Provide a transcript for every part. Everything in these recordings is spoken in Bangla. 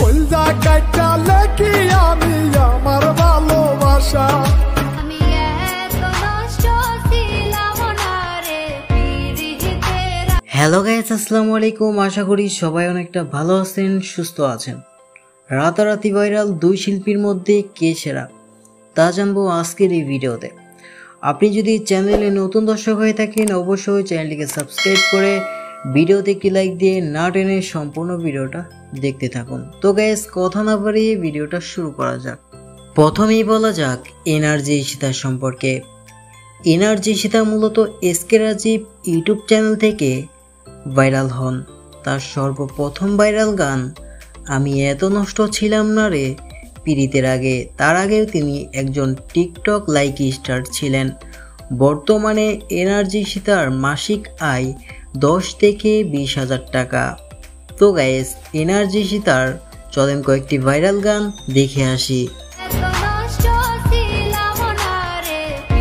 কলজা কাটালে কি আমি আমার ভালোবাসা আমি এত নষ্ট ছিলাম না রে পিরিতের। হ্যালো গাইস, আসসালামু আলাইকুম। আশা করি সবাই অনেকটা ভালো আছেন, সুস্থ আছেন। রাতারাতি ভাইরাল দুই শিল্পীর মধ্যে কে সেরা তা জানবো আজকের এই ভিডিওতে। আপনি যদি চ্যানেলে নতুন দর্শক হয়ে থাকেন অবশ্যই চ্যানেলটিকে সাবস্ক্রাইব করে ভিডিওতে একটি লাইক দিয়ে না টেনে সম্পূর্ণ ভিডিওটা দেখতে থাকুন। তো গাইস, কথা না বাড়িয়ে ভিডিওটা শুরু করা যাক। প্রথমেই বলা যাক এনার্জি ঈশিতা সম্পর্কে। এনার্জি ঈশিতা মূলত এসকে রাজীব ইউটিউব চ্যানেল থেকে ভাইরাল হন। তার সর্বপ্রথম ভাইরাল গান আমি এত নষ্ট ছিলাম না রে পিরিতের আগে। তার আগেও তিনি একজন টিকটক লাইকি স্টার ছিলেন। বর্তমানে এনার্জি ঈশিতার মাসিক আয় 10 থেকে 20,000 টাকা। তো গাইস, এনার্জি ঈশিতার চলেন কয়েকটি ভাইরাল গান দেখে আসি। এত নষ্ট ছিলাম না রে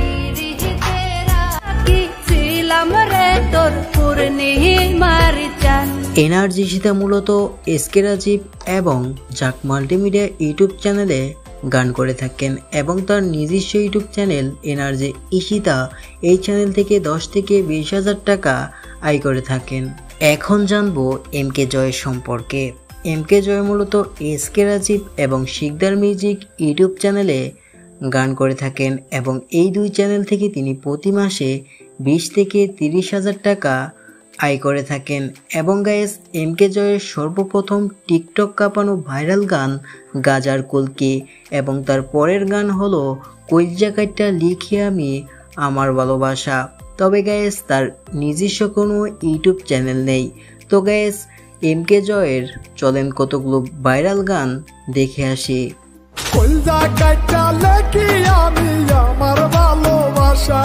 পিরিতের। কি ছিলাম রে তোর পূর্ণিমার চাঁদ। এনার্জি ঈশিতা মূলত এসকে রাজীব এবং জাক মাল্টিমিডিয়া ইউটিউব চ্যানেলে গান করে থাকেন এবং তার নিজস্ব ইউটিউব চ্যানেল এনার্জি ঈশিতা এই চ্যানেল থেকে 10 থেকে 20,000 টাকা আয় করে থাকেন। এখন জানবো এমকে জয়ের সম্পর্কে। এমকে জয় মূলত এসকে রাজীব এবং শিকদার মিউজিক ইউটিউব চ্যানেলে গান করে থাকেন এবং এই দুই চ্যানেল থেকে তিনি প্রতি মাসে 20 থেকে 30,000 টাকা আয় করে থাকেন। এবং গাইস, এমকে জয়ের সর্বপ্রথম টিকটক কাঁপানো ভাইরাল গান গাজার কলকি এবং তার পরের গান হলো কলজা কাইটা লিখি আমি আমার ভালোবাসা। তবে গাইস, তার নিজস্ব কোনো ইউটিউব চ্যানেল নেই। তো গাইস, এমকে জয়ের চলেন কতগুলো ভাইরাল গান দেখে আসি। কলজা কাটালে কি আমি আমার ভালোবাসা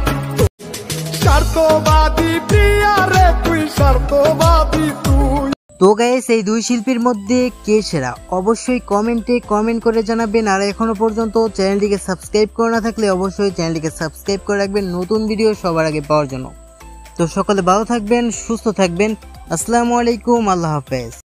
স্বার্থবাদী প্রিয়া রে তুই স্বার্থবাদী তুই। তো গাইস, এই দুই শিল্পীর মধ্যে কে সেরা অবশ্যই কমেন্টে কমেন্ট করে জানাবেন। আর এখনো পর্যন্ত চ্যানেলটিকে সাবস্ক্রাইব করে না থাকলে অবশ্যই চ্যানেলটিকে সাবস্ক্রাইব করে রাখবেন নতুন ভিডিও সবার আগে পাওয়ার জন্য। তো সকলে ভালো থাকবেন, সুস্থ থাকবেন। আসসালামু আলাইকুম, আল্লাহ হাফেজ।